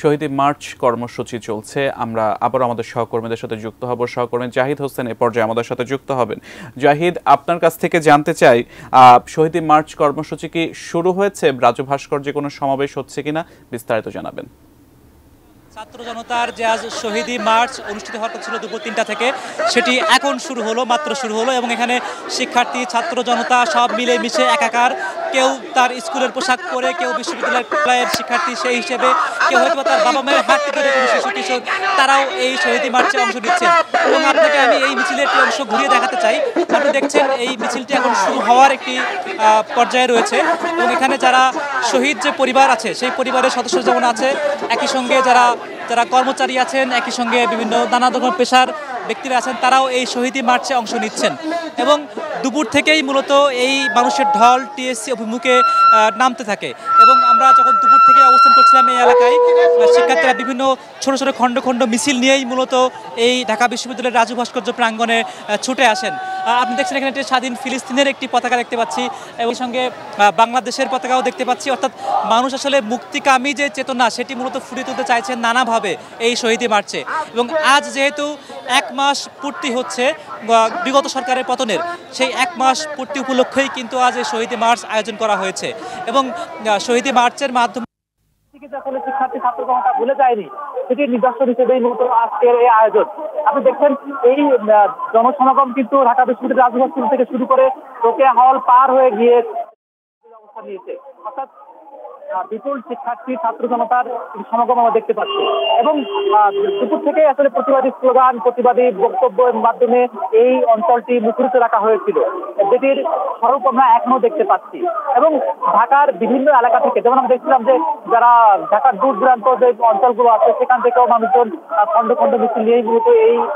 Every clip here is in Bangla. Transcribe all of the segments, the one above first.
শহীদ মার্চ কর্মসূচি চলছে। আমরা আবার আমাদের সহকর্মীদের সাথে যুক্ত হব। সহকর্মী জাহিদ হোসেন এ পর্যায়ে আমাদের সাথে যুক্ত হবেন। জাহিদ, আপনার কাছ থেকে জানতে চাই, শহীদ মার্চ কর্মসূচি কি শুরু হয়েছে? রাজু ভাস্কর্যে কোনো সমাবেশ হচ্ছে কিনা বিস্তারিত জানাবেন। ছাত্র জনতার যে আজ শহীদি মার্চ অনুষ্ঠিত হওয়ার কথা ছিল দুপুর ৩টা থেকে, সেটি এখন শুরু হলো, মাত্র শুরু হলো। এবং এখানে শিক্ষার্থী, ছাত্র জনতা সব মিলে মিশে একাকার। কেউ তার স্কুলের পোশাক পরে, কেউ বিশ্ববিদ্যালয়ের শিক্ষার্থী সেই হিসেবে, কেউ হয়তো তার বাবা মায়ের হাত থেকে কোনো শিশু কিশোর, তারাও এই শহীদি মার্চে অংশ নিচ্ছেন। এবং আপনাকে আমি এই মিছিলের একটি অংশ ঘুরিয়ে দেখাতে চাই। আপনি দেখছেন এই মিছিলটি এখন শুরু হওয়ার একটি পর্যায়ে রয়েছে। এবং এখানে যারা শহীদ যে পরিবার আছে, সেই পরিবারের সদস্য যেমন আছে, একই সঙ্গে যারা কর্মচারী আছেন, একই সঙ্গে বিভিন্ন নানা ধরনের পেশার ব্যক্তিরা আছেন, তারাও এই শহীদি মার্চে অংশ নিচ্ছেন। এবং দুপুর থেকেই মূলত এই মানুষের ঢল টিএসসি অভিমুখে নামতে থাকে। এবং আমরা যখন দুপুর থেকে অবস্থান করছিলাম এই এলাকায়, শিক্ষার্থীরা বিভিন্ন ছোট ছোট খণ্ড খণ্ড মিছিল নিয়েই মূলত এই ঢাকা বিশ্ববিদ্যালয়ের রাজু ভাস্কর্য প্রাঙ্গণে ছুটে আসেন। আপনি দেখছেন এখানে একটি স্বাধীন ফিলিস্তিনের একটি পতাকা দেখতে পাচ্ছি, এবং সঙ্গে বাংলাদেশের পতাকাও দেখতে পাচ্ছি। অর্থাৎ মানুষ আসলে মুক্তিকামী যে চেতনা, সেটি মূলত ফুটিয়ে তুলতে চাইছেন নানাভাবে এই শহীদি মার্চে। এবং আজ যেহেতু 1 মাস পূর্তি হচ্ছে বিগত সরকারের পতনের, সেই 1 মাস পূর্তি উপলক্ষেই কিন্তু আজ এই শহীদি মার্চ আয়োজন করা হয়েছে। এবং শহীদি মার্চের মাধ্যমে আসলে শিক্ষার্থী ছাত্র জনতা ভুলে যায়নি, সেটির নিদর্শন হিসেবেই মূলত আজকের এই আয়োজন। আপনি দেখছেন এই জনসমাগম কিন্তু ঢাকা বিশ্ববিদ্যালয়ের রাজু ভাস্কর্য থেকে শুরু করে রোকেয়া হল পার হয়ে গিয়ে অবস্থান নিয়েছে। অর্থাৎ বিপুল শিক্ষার্থী ছাত্র জনতার সমাগম আমরা দেখতে পাচ্ছি। এবং দুপুর থেকে আসলে প্রতিবাদী স্লোগান, প্রতিবাদী বক্তব্যের মাধ্যমে এই অঞ্চলটি মুখরিত রাখা হয়েছিল, যেটির স্বরূপ আমরা এখনো দেখতে পাচ্ছি। এবং ঢাকার বিভিন্ন এলাকা থেকে, যেমন আমরা দেখছিলাম যে যারা ঢাকার দূর দূরান্ত যে অঞ্চলগুলো আছে, সেখান থেকেও মানুষজন খণ্ড খণ্ড মিছিল নিয়েই মূলত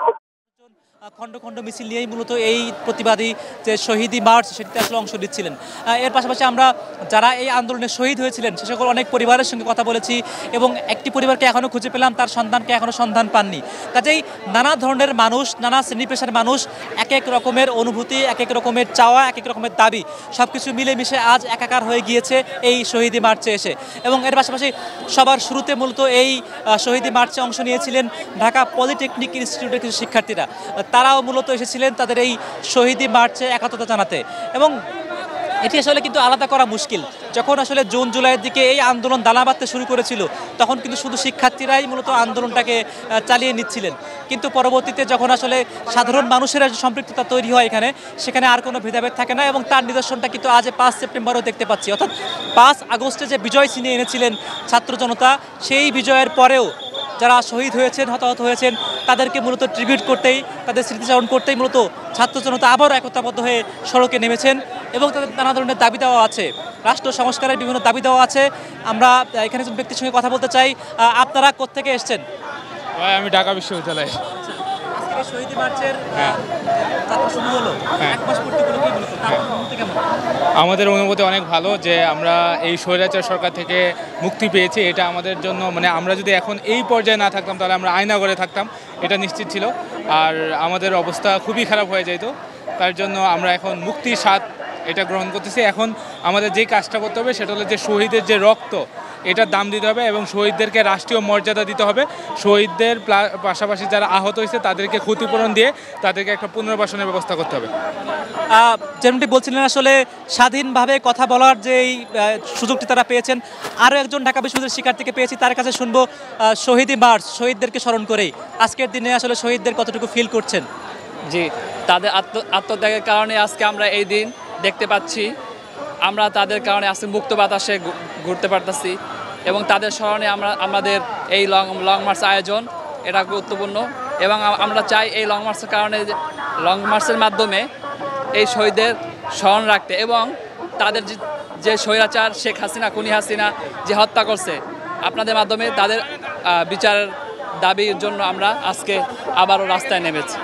এই প্রতিবাদী যে শহীদি মার্চ, সেটিতে আসলে অংশ নিচ্ছিলেন। এর পাশাপাশি আমরা যারা এই আন্দোলনে শহীদ হয়েছিলেন সে সকল অনেক পরিবারের সঙ্গে কথা বলেছি, এবং একটি পরিবারকে এখনও খুঁজে পেলাম, তার সন্তানকে এখনও সন্ধান পাননি। কাজেই নানা ধরনের মানুষ, নানা শ্রেণী পেশার মানুষ, এক এক রকমের অনুভূতি, এক এক রকমের চাওয়া, এক এক রকমের দাবি, সব কিছু মিলেমিশে আজ একাকার হয়ে গিয়েছে এই শহীদি মার্চে এসে। এবং এর পাশাপাশি সবার শুরুতে মূলত এই শহীদি মার্চে অংশ নিয়েছিলেন ঢাকা পলিটেকনিক ইনস্টিটিউটের কিছু শিক্ষার্থীরা। তারাও মূলত এসেছিলেন তাদের এই শহীদি মার্চে একাত্মতা জানাতে। এবং এটি আসলে কিন্তু আলাদা করা মুশকিল। যখন আসলে জুন জুলাইয়ের দিকে এই আন্দোলন দানা বাঁধতে শুরু করেছিল, তখন কিন্তু শুধু শিক্ষার্থীরাই মূলত আন্দোলনটাকে চালিয়ে নিচ্ছিলেন। কিন্তু পরবর্তীতে যখন আসলে সাধারণ মানুষের সম্পৃক্ততা তৈরি হয় এখানে, সেখানে আর কোনো ভেদাভেদ থাকে না। এবং তার নিদর্শনটা কিন্তু আজ 5 সেপ্টেম্বরও দেখতে পাচ্ছি। অর্থাৎ 5 আগস্টে যে বিজয় ছিনিয়ে এনেছিলেন ছাত্র জনতা, সেই বিজয়ের পরেও যারা শহীদ হয়েছেন, হতাহত হয়েছেন, তাদেরকে মূলত ট্রিবিউট করতেই, তাদের স্মৃতিচারণ করতেই মূলত ছাত্র জনতা আবারও একতাবদ্ধ হয়ে সড়কে নেমেছেন। এবং তাদের নানা ধরনের দাবি দেওয়া আছে, রাষ্ট্র সংস্কারের বিভিন্ন দাবি দেওয়া আছে। আমরা এখানে একজন ব্যক্তির সঙ্গে কথা বলতে চাই। আপনারা কোত্থেকে এসছেন? আমি ঢাকা বিশ্ববিদ্যালয়। শহীদ মার্চের শুরু হলো, 1 মাস পূর্তি উপলক্ষে মূলত তার অনুভূতি কেমন? আমাদের অনুভূতি অনেক ভালো যে আমরা এই স্বৈরাচার সরকার থেকে মুক্তি পেয়েছি। এটা আমাদের জন্য, মানে আমরা যদি এখন এই পর্যায়ে না থাকতাম তাহলে আমরা আয়নাঘরে থাকতাম, এটা নিশ্চিত ছিল। আর আমাদের অবস্থা খুবই খারাপ হয়ে যেত। তার জন্য আমরা এখন মুক্তির স্বাদ এটা গ্রহণ করতেছি। এখন আমাদের যে কাজটা করতে হবে সেটা হলো যে শহীদের যে রক্ত, এটার দাম দিতে হবে এবং শহীদদেরকে রাষ্ট্রীয় মর্যাদা দিতে হবে। শহীদদের পাশাপাশি যারা আহত হয়েছে তাদেরকে ক্ষতিপূরণ দিয়ে তাদেরকে একটা পুনর্বাসনের ব্যবস্থা করতে হবে। যেমনটি বলছিলেন, আসলে স্বাধীনভাবে কথা বলার যে এই সুযোগটি তারা পেয়েছেন। আরও একজন ঢাকা বিশ্ববিদ্যালয়ের শিক্ষার্থীকে পেয়েছি, তার কাছে শুনবো শহীদি মার্চ, শহীদদেরকে স্মরণ করেই আজকের দিনে আসলে শহীদদের কতটুকু ফিল করছেন? জি, তাদের আত্মত্যাগের কারণে আজকে আমরা এই দিন দেখতে পাচ্ছি। আমরা তাদের কারণে আজকে মুক্ত বাতাসে ঘুরতে পারতেছি, এবং তাদের স্মরণে আমাদের এই লং মার্চ আয়োজন, এটা গুরুত্বপূর্ণ। এবং আমরা চাই এই লং মার্চের মাধ্যমে এই শহীদদের স্মরণ রাখতে, এবং তাদের যে স্বৈরাচার শেখ হাসিনা, খুনি হাসিনা যে হত্যা করছে, আপনাদের মাধ্যমে তাদের বিচারের দাবির জন্য আমরা আজকে আবারও রাস্তায় নেমেছি।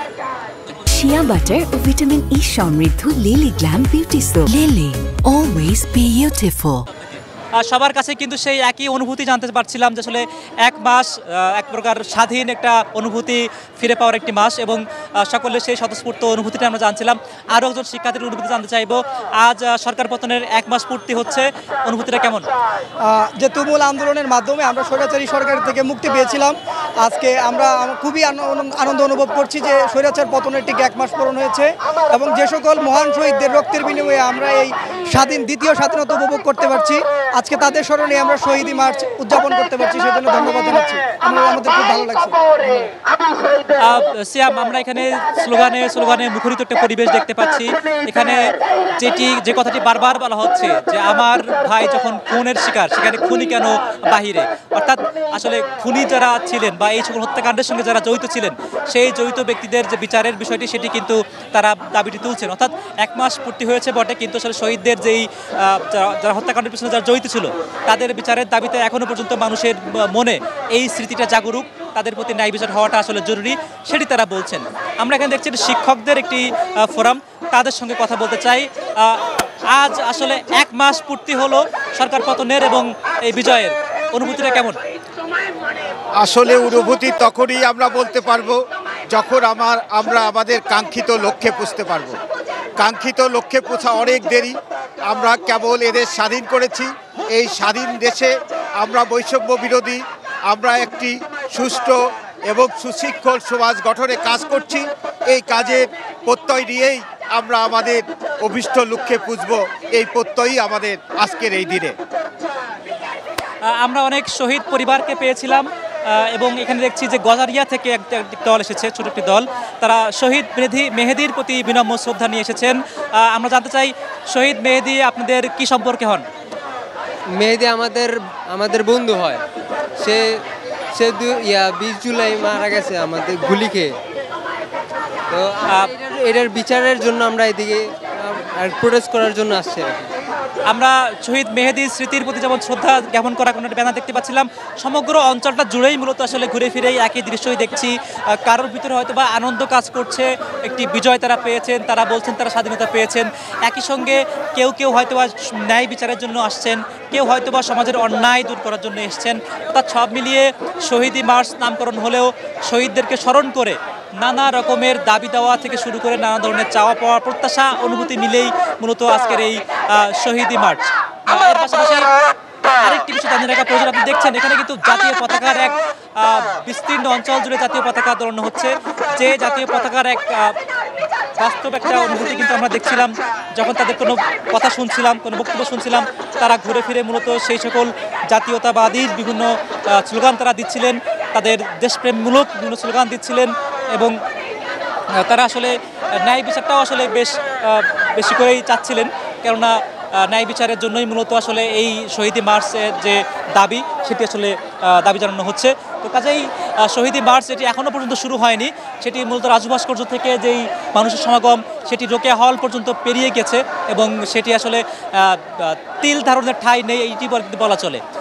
শিয়া বাটার ও ভিটামিন ই সমৃদ্ধ Lily Glam Beauty soap. Lily, always beautiful. সবার কাছে কিন্তু সেই একই অনুভূতি জানতে পারছিলাম যে আসলে এক মাস এক প্রকার স্বাধীন একটা অনুভূতি ফিরে পাওয়ার একটি মাস, এবং সকলের সেই স্বতঃস্ফূর্ত অনুভূতিটা আমরা জানছিলাম। আরও একজন শিক্ষার্থীর অনুভূতি জানতে চাইবো, আজ সরকার পতনের এক মাস পূর্তি হচ্ছে, অনুভূতিটা কেমন? যে তুমুল আন্দোলনের মাধ্যমে আমরা স্বৈরাচারী সরকার থেকে মুক্তি পেয়েছিলাম, আজকে আমরা খুবই আনন্দ অনুভব করছি যে স্বৈরাচার পতনের ঠিক এক মাস পূরণ হয়েছে, এবং যে সকল মহান শহীদদের রক্তের বিনিময়ে আমরা এই দ্বিতীয় স্বাধীনতা উপভোগ করতে পারছি, আজকে তাদের স্মরণে আমরা শহীদি মার্চ উদযাপন করতে পারছি, সেজন্য ধন্যবাদ জানাচ্ছি। আমাদের খুব ভালো লাগছে। সিয়াম, আমরা এখানে স্লোগানে মুখরিত একটা পরিবেশ দেখতে পাচ্ছি। এখানে যে কথাটি বারবার বলা হচ্ছে যে আমার ভাই যখন খুনের শিকার, সেখানে খুনি কেন বাহিরে, অর্থাৎ আসলে খুনি যারা ছিলেন বা এই সকল হত্যাকাণ্ডের সঙ্গে যারা জড়িত ছিলেন, সেই জড়িত ব্যক্তিদের যে বিচারের বিষয়টি সেটি কিন্তু তারা দাবিটি তুলছেন। অর্থাৎ এক মাস পূর্তি হয়েছে বটে, কিন্তু আসলে শহীদদের যেই যারা হত্যাকাণ্ডের পিছনে যারা জড়িত ছিল তাদের বিচারের দাবিতে এখনো পর্যন্ত মানুষের মনে এই স্মৃতিটা জাগরুক, তাদের প্রতি ন্যায় বিচার হওয়াটা আসলে জরুরি, সেটি তারা বলছেন। আমরা এখানে দেখছি শিক্ষকদের একটি ফোরাম, তাদের সঙ্গে কথা বলতে চাই। আজ আসলে এক মাস পূর্তি হলো সরকার পতনের এবং এই বিজয়ের, অনুভূতিটা কেমন? আসলে অনুভূতি তখনই আমরা বলতে পারবো যখন আমরা আমাদের কাঙ্ক্ষিত লক্ষ্যে পৌঁছতে পারবো। কাঙ্ক্ষিত লক্ষ্যে পৌঁছা অনেক দেরি। আমরা কেবল এদের স্বাধীন করেছি। এই স্বাধীন দেশে আমরা বৈষম্য বিরোধী, আমরা একটি সুষ্ঠু এবং সুশৃঙ্খল সমাজ গঠনে কাজ করছি। এই কাজের প্রত্যয় নিয়েই আমরা আমাদের অভীষ্ট লক্ষ্যে পৌঁছবো, এই প্রত্যয়ই আমাদের আজকের এই দিনে। আমরা অনেক শহীদ পরিবারকে পেয়েছিলাম, এবং এখানে দেখছি যে গজারিয়া থেকে একটি দল এসেছে, ছোট একটি দল, তারা শহীদ মেহেদীর প্রতি বিনম্র শ্রদ্ধা নিয়ে এসেছেন। আমরা জানতে চাই, শহীদ মেহেদী আপনাদের কি সম্পর্কে হন? মেহেদী আমাদের বন্ধু হয়। সে 20 জুলাই মারা গেছে আমাদের গুলি খেয়ে। তো এটার বিচারের জন্য আমরা এদিকে প্রোটেস্ট করার জন্য আসছি। আমরা শহীদ মেহেদীর স্মৃতির প্রতি যেমন শ্রদ্ধা জ্ঞাপন করা কোনো ব্যানার দেখতে পাচ্ছিলাম, সমগ্র অঞ্চলটা জুড়েই মূলত আসলে ঘুরে ফিরেই একই দৃশ্যই দেখছি। কারোর ভিতরে হয়তো বা আনন্দ কাজ করছে, একটি বিজয় তারা পেয়েছেন, তারা বলছেন তারা স্বাধীনতা পেয়েছেন। একই সঙ্গে কেউ হয়তো বা ন্যায় বিচারের জন্য আসছেন, কেউ হয়তো বা সমাজের অন্যায় দূর করার জন্য এসছেন। অর্থাৎ সব মিলিয়ে শহীদি মার্চ নামকরণ হলেও শহীদদেরকে স্মরণ করে নানা রকমের দাবি দেওয়া থেকে শুরু করে নানা ধরনের চাওয়া পাওয়া প্রত্যাশা অনুভূতি মিলেই মূলত আজকের এই শহীদি মার্চ। এর পাশাপাশি আরেকটি বিষয় জানিয়ে রাখা প্রয়োজন, আপনি দেখছেন এখানে কিন্তু জাতীয় পতাকার এক বিস্তীর্ণ অঞ্চল জুড়ে জাতীয় পতাকা দোলানো হচ্ছে। যে জাতীয় পতাকার এক বাস্তব একটা অনুভূতি কিন্তু আমরা দেখছিলাম যখন তাদের কোনো কথা শুনছিলাম, কোনো বক্তব্য শুনছিলাম। তারা ঘুরে ফিরে মূলত সেই সকল জাতীয়তাবাদী বিভিন্ন স্লোগান তারা দিচ্ছিলেন, তাদের দেশপ্রেমমূলক বিভিন্ন স্লোগান দিচ্ছিলেন, এবং তারা আসলে ন্যায় বিচারটাও আসলে বেশি করেই চাচ্ছিলেন, কেননা ন্যায় বিচারের জন্যই মূলত আসলে এই শহীদি মার্চের যে দাবি সেটি আসলে দাবি জানানো হচ্ছে। তো কাজেই শহীদি মার্চ এটি এখনও পর্যন্ত শুরু হয়নি, সেটি মূলত রাজু ভাস্কর্য থেকে যেই মানুষের সমাগম সেটি রোকেয়া হল পর্যন্ত পেরিয়ে গেছে, এবং সেটি আসলে তিল ধারণের ঠাঁই নেই এইটি বলা চলে।